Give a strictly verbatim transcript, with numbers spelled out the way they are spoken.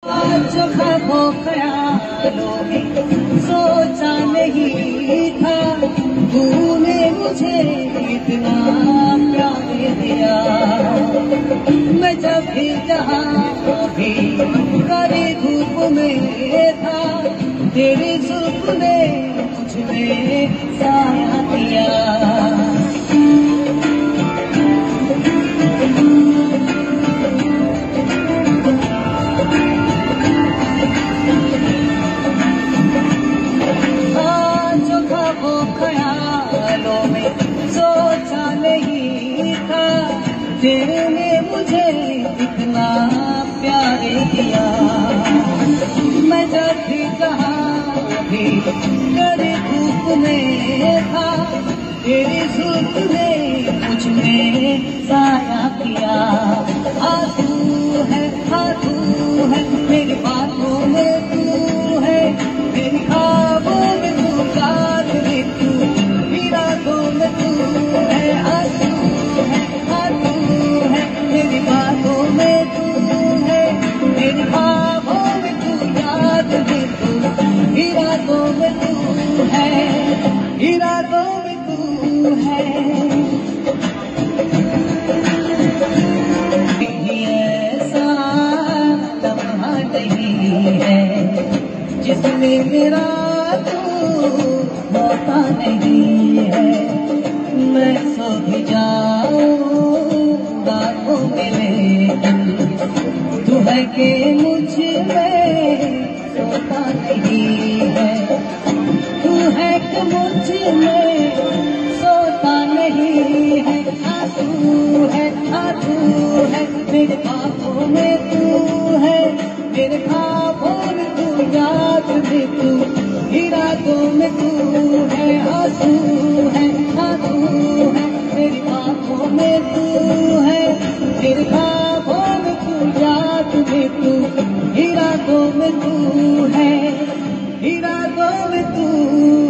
जो ख्वाबों ख्यालों में सोचा नहीं था, तूने मुझे इतना प्यार दिया। मैं जब भी जहाँ भी कड़ी धूप में था, तेरी जुल्फ ने मुझ में साया दिया। सोचा नहीं था, तेरे मुझे इतना प्यार दिया। मैं जब भी जहाँ भी तेरी धूप में था, तेरी धूप ने मुझ में साया किया। हाँ तू है, हाँ तू है, मेरी बातों में तू है, मेरी ख्वाबों में तू, रात में तू, इरादों में तू है। हाँ तू है, हाँ तू है, मेरी बातों में तू है, मेरी ख्वाबों में तू, याद में तू, इरादों में तू है, इरादों में तू है। ऐसा लम्हा नहीं है जिसमें मेरा तू होता नहीं है। मैं सो भी जाऊं बातों में, लेकिन तू है कि मुझ में सोता नहीं है। तू है कि मुझ में सोता नहीं है। हाँ तू है, हाँ तू है, मेरे ख्वाबों में तू है, मेरे ख्वाबों में तू, याद में तू, इरादों में तू है। हाँ तू है, हाँ तू है, मेरी बातों में तू है, मेरे ख्वाबों में तू, याद में तू, इरादों में तू है, इरादों में तू